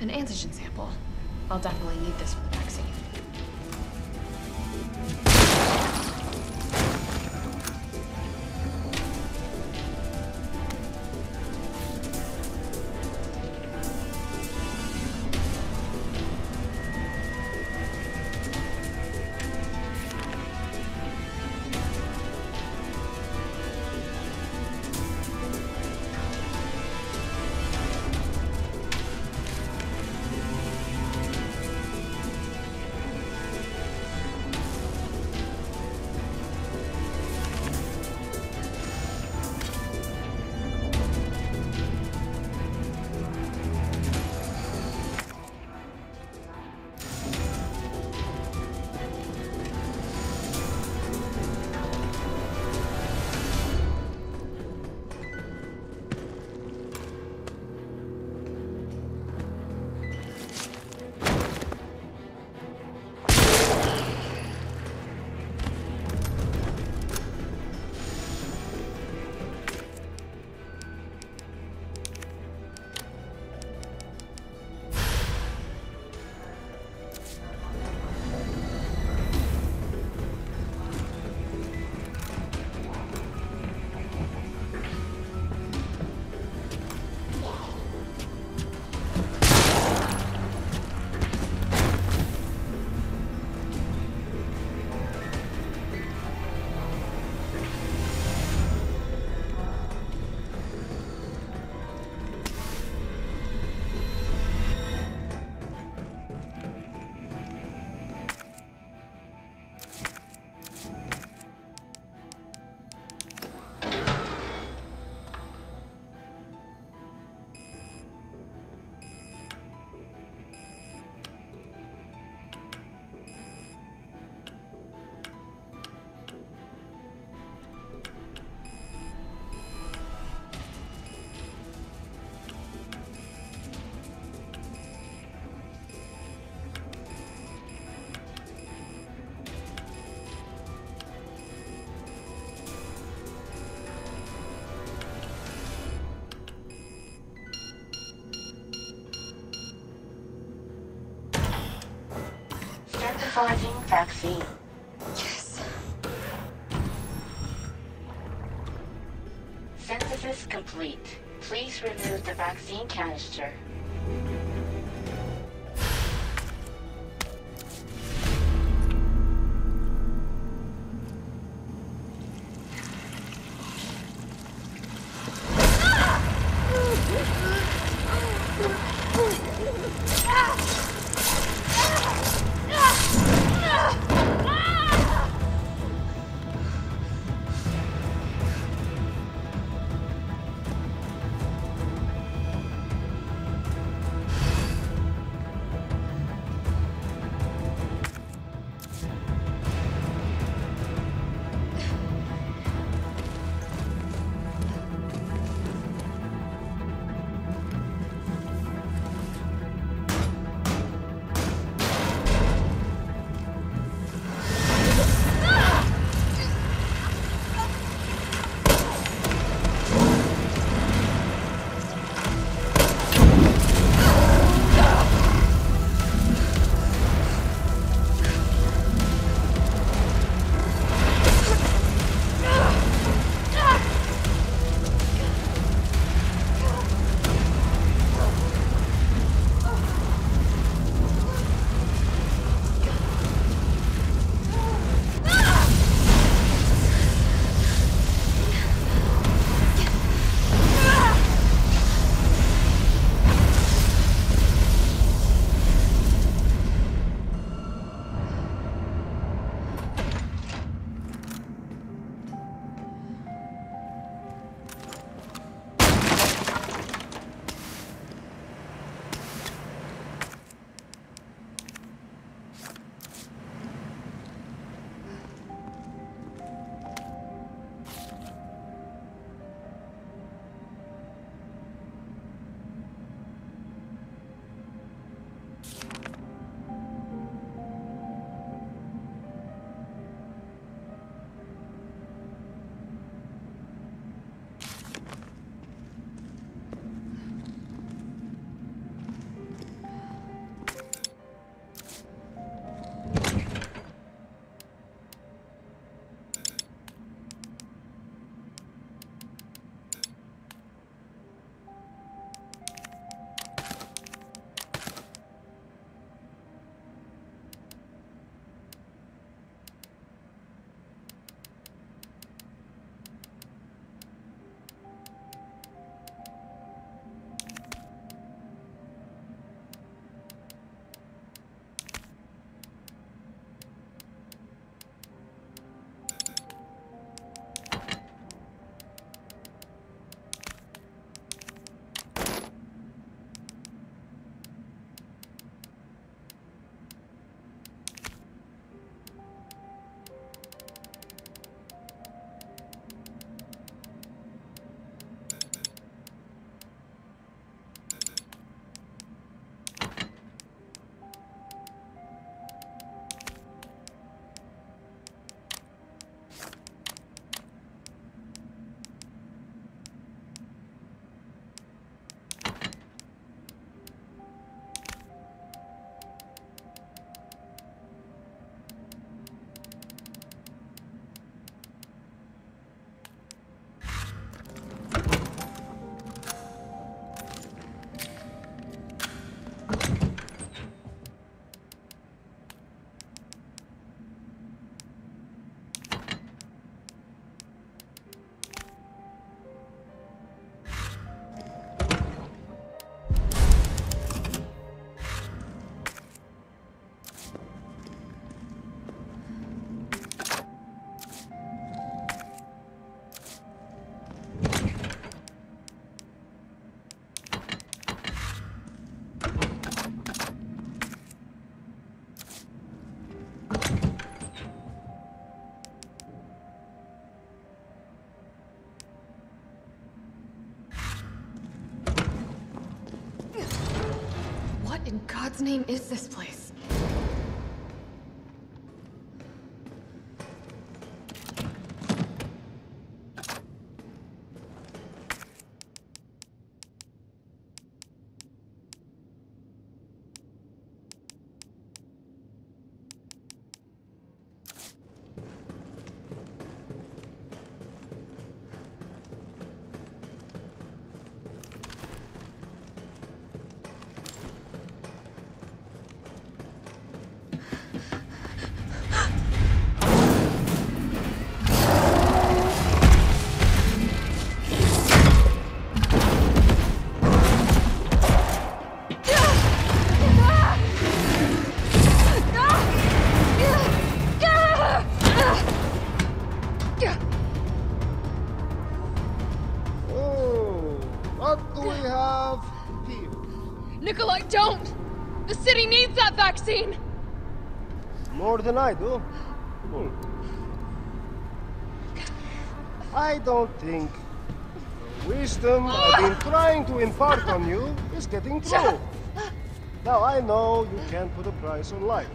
An antigen sample. I'll definitely need this for the vaccine. Synthesizing vaccine. Yes. Synthesis complete. Please remove the vaccine canister. in God's name is this place? Nikolai, don't! The city needs that vaccine! More than I do. I don't think the wisdom I've been trying to impart on you is getting through. Now, I know you can't put a price on life.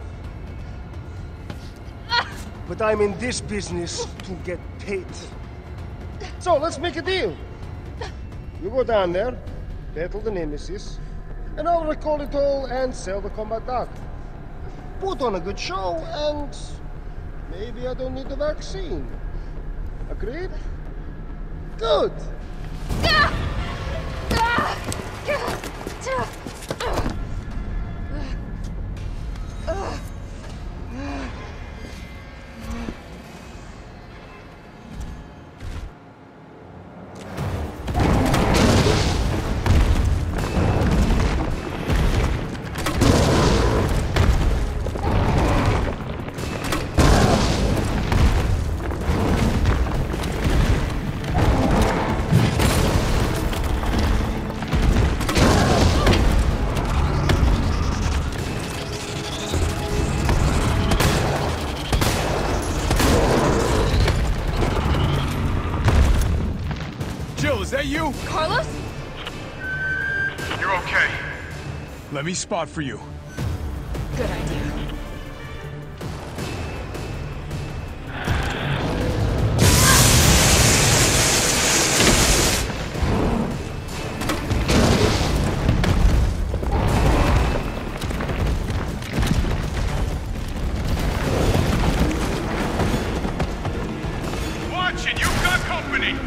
But I'm in this business to get paid. So, let's make a deal. You go down there, battle the Nemesis, and I'll recall it all and sell the combat dog. Put on a good show, and maybe I don't need the vaccine. Agreed? Good! Jill, is that you? Carlos? You're okay. Let me spot for you. Good idea. Watch it, you've got company!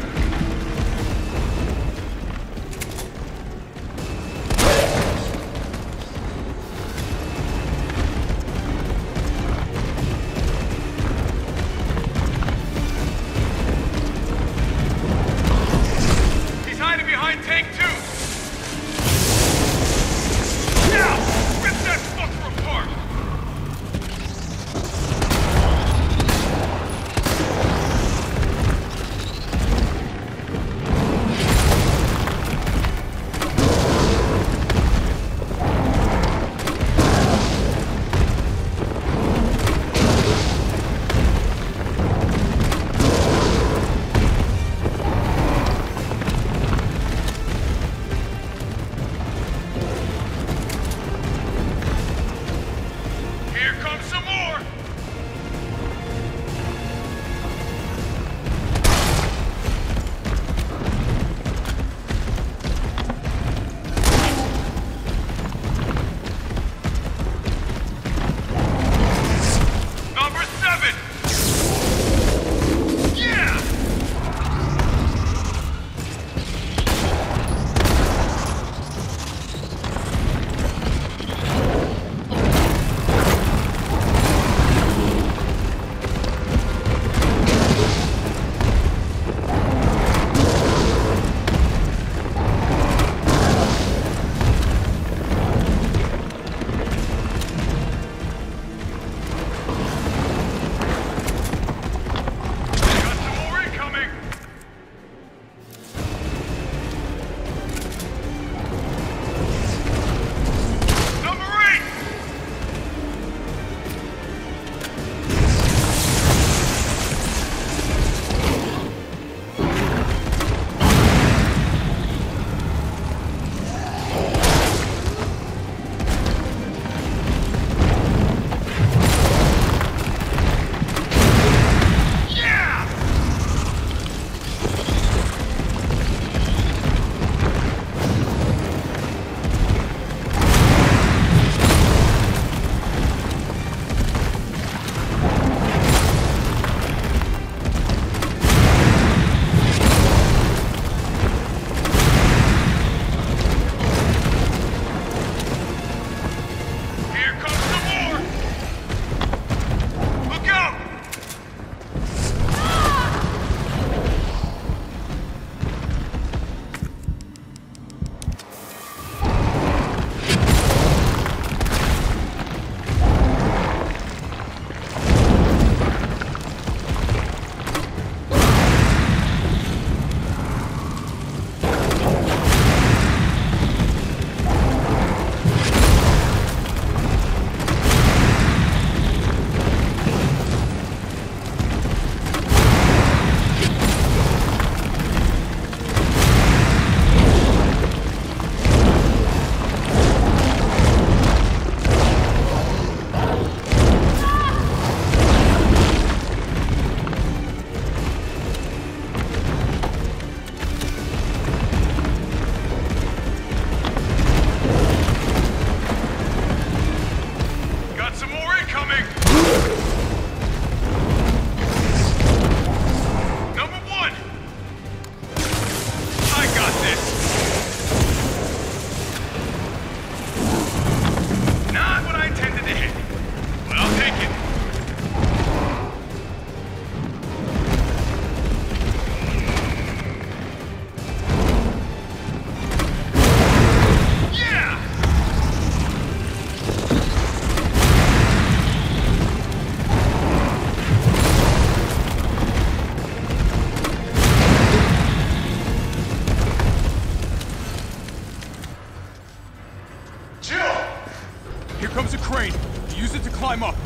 Here comes a crane. Use it to climb up.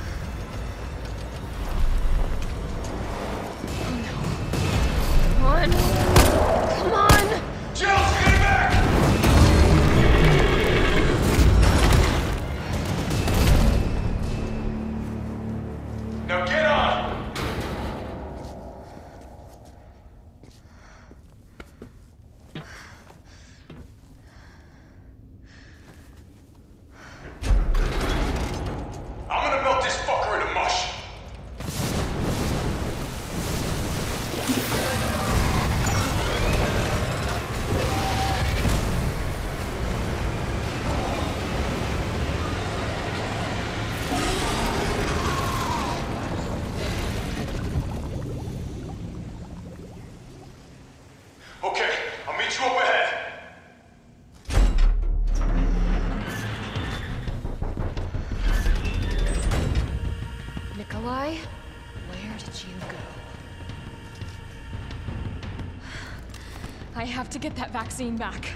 Come on. Come on! Jill, get back! Now get on! I'm gonna melt this fucker into mush. Okay, I'll meet you up ahead. Nikolai, where did you go? I have to get that vaccine back.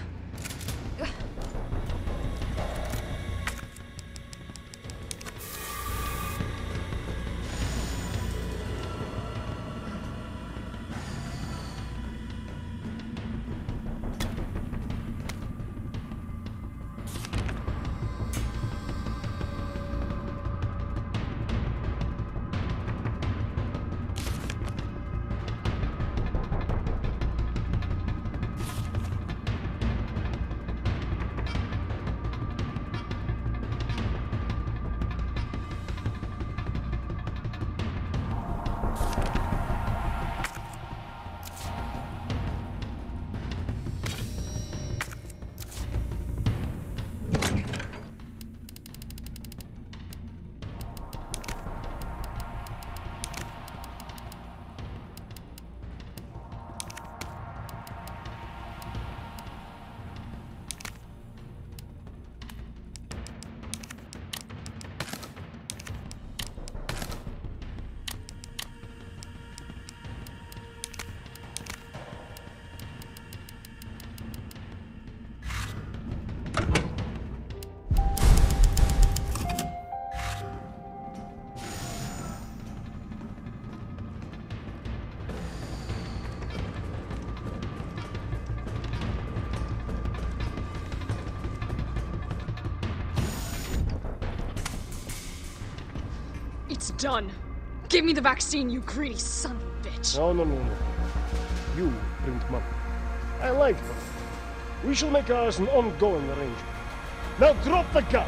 It's done. Give me the vaccine, you greedy son of a bitch. No. You bring money. I like money. We shall make ours an ongoing arrangement. Now drop the gun!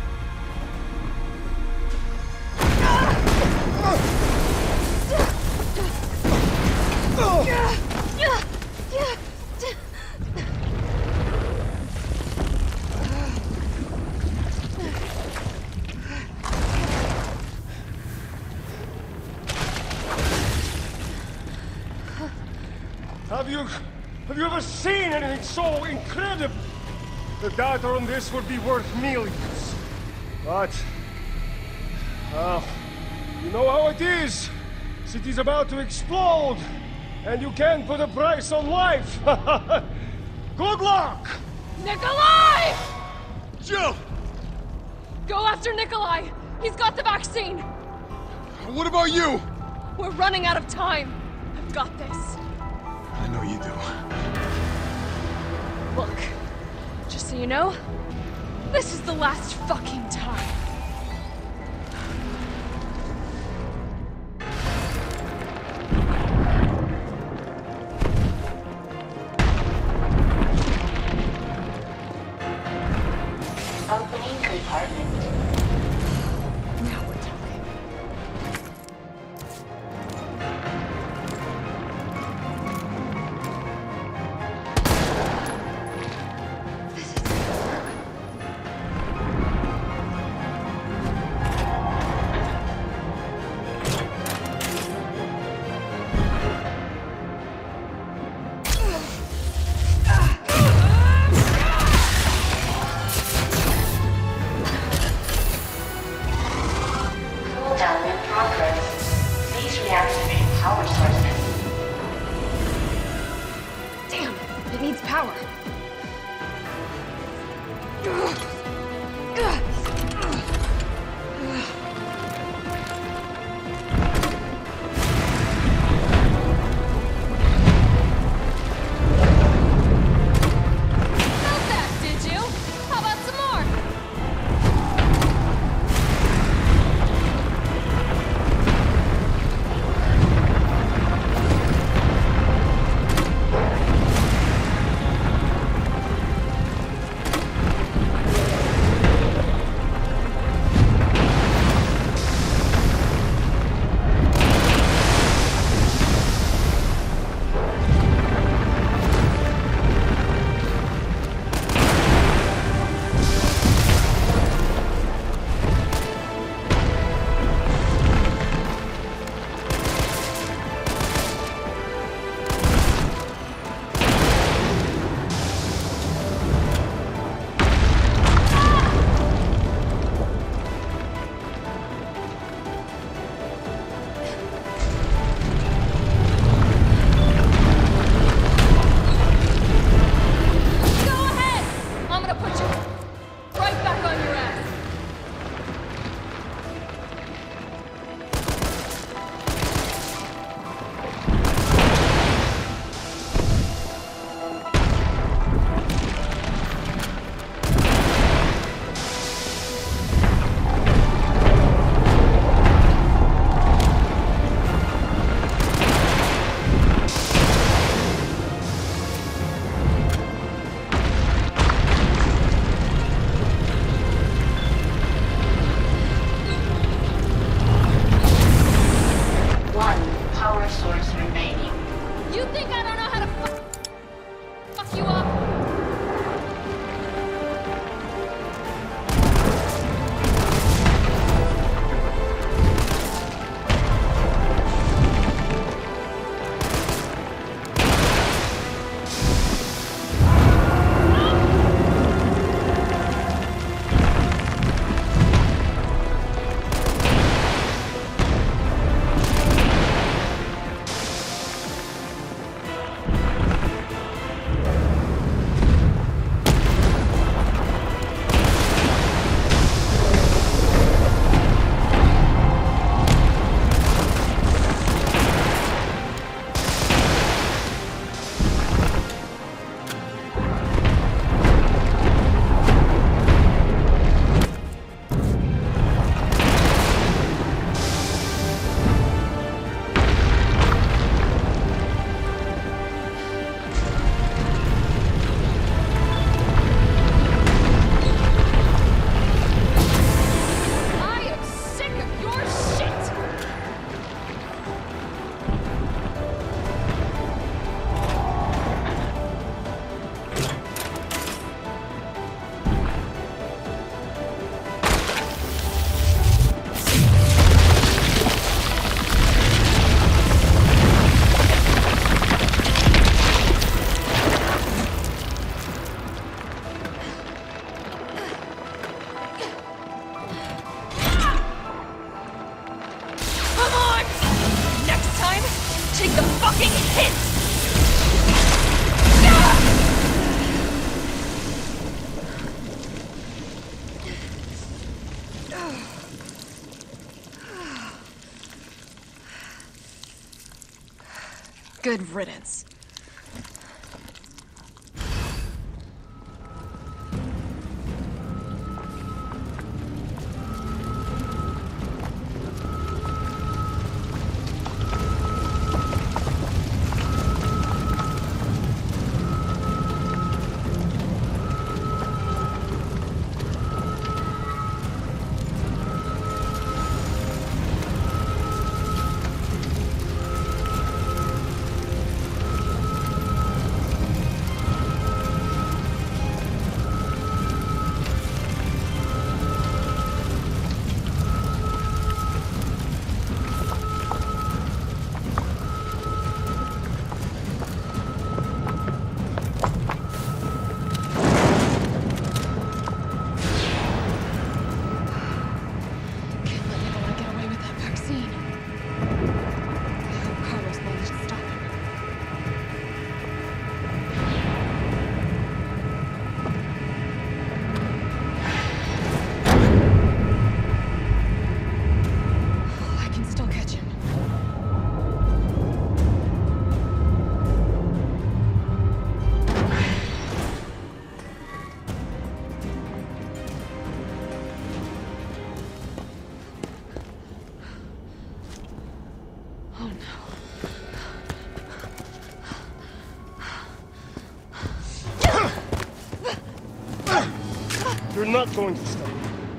Have you ever seen anything so incredible? The data on this would be worth millions. But, you know how it is. City's about to explode, and you can't put a price on life. Good luck! Nikolai! Jill! Go after Nikolai! He's got the vaccine! What about you? We're running out of time. I've got this. I know you do. Look, just so you know, this is the last fucking time. Opening compartment. Now we're talking. Cooldown in progress. Please reactivate power sources. Damn, it needs power. Good riddance. You're not going to stop.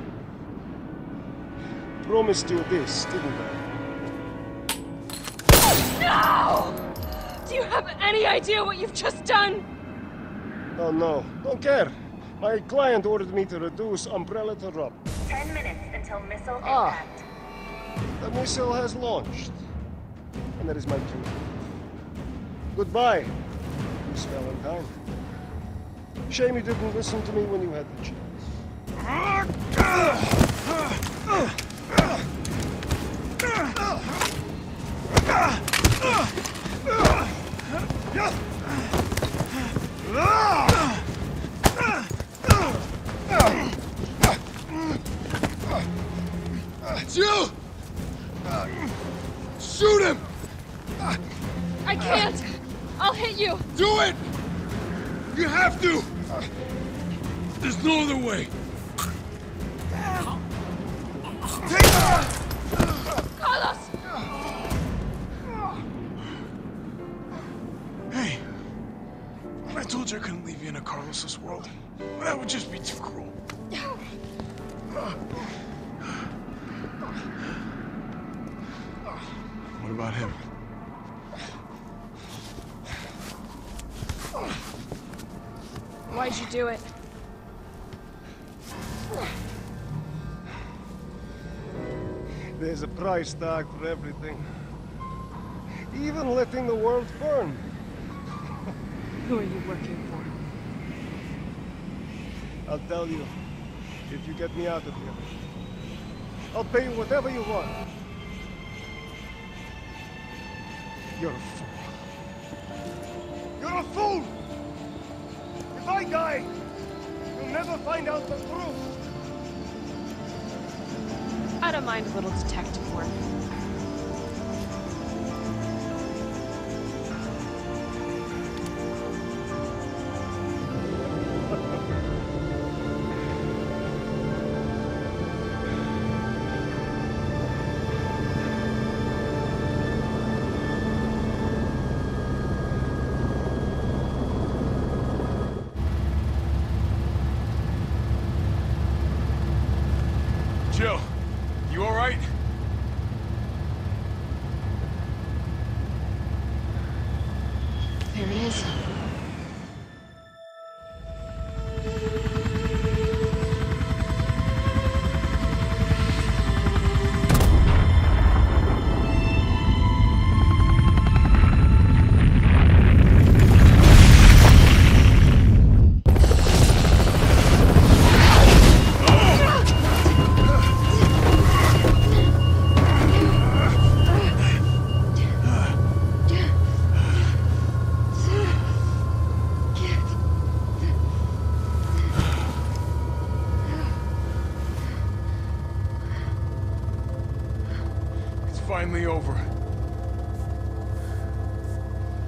Promised you this, didn't I? No! Do you have any idea what you've just done? Oh no, don't care. My client ordered me to reduce Umbrella to rub. 10 minutes until missile impact. The missile has launched. And that is my cue. Goodbye, Miss Valentine. Shame you didn't listen to me when you had the chance. Jill! Shoot him! I can't! I'll hit you! Do it! You have to! There's no other way. Carlos! Hey, I told you I couldn't leave you in a Carlos's world. That would just be too cruel. What about him? Why'd you do it? There's a price tag for everything. Even letting the world burn. Who are you working for? I'll tell you, if you get me out of here. I'll pay you whatever you want. You're a fool. You're a fool! If I die, you'll never find out the truth. I don't mind a little detective work. Jill, you all right? There he is. Finally over.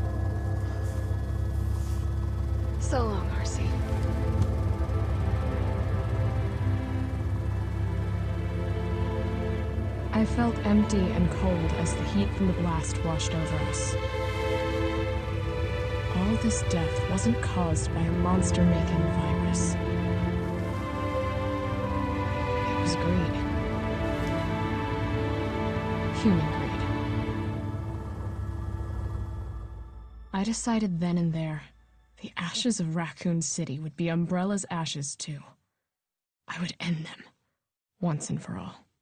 I felt empty and cold as the heat from the blast washed over us. All this death wasn't caused by a monster-making virus. It was greed. Human greed. I decided then and there, the ashes of Raccoon City would be Umbrella's ashes too. I would end them, once and for all.